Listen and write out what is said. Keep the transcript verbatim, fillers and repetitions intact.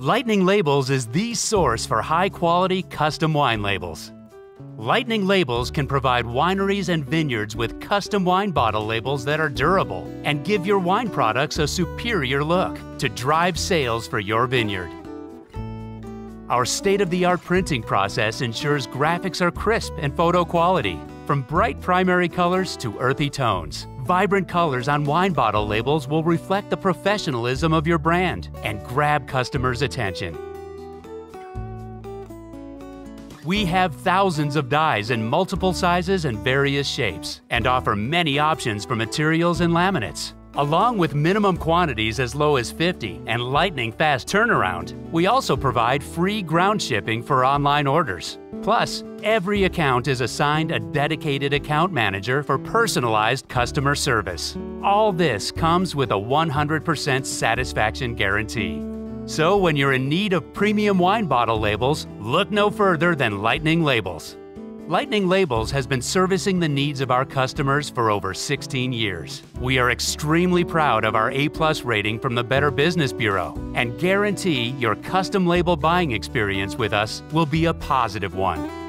Lightning Labels is the source for high-quality custom wine labels. Lightning Labels can provide wineries and vineyards with custom wine bottle labels that are durable and give your wine products a superior look to drive sales for your vineyard. Our state-of-the-art printing process ensures graphics are crisp and photo quality, from bright primary colors to earthy tones. Vibrant colors on wine bottle labels will reflect the professionalism of your brand and grab customers' attention. We have thousands of dies in multiple sizes and various shapes, and offer many options for materials and laminates. Along with minimum quantities as low as fifty and lightning fast turnaround, we also provide free ground shipping for online orders. Plus, every account is assigned a dedicated account manager for personalized customer service. All this comes with a one hundred percent satisfaction guarantee. So when you're in need of premium wine bottle labels, look no further than Lightning Labels. Lightning Labels has been servicing the needs of our customers for over sixteen years. We are extremely proud of our A plus rating from the Better Business Bureau and guarantee your custom label buying experience with us will be a positive one.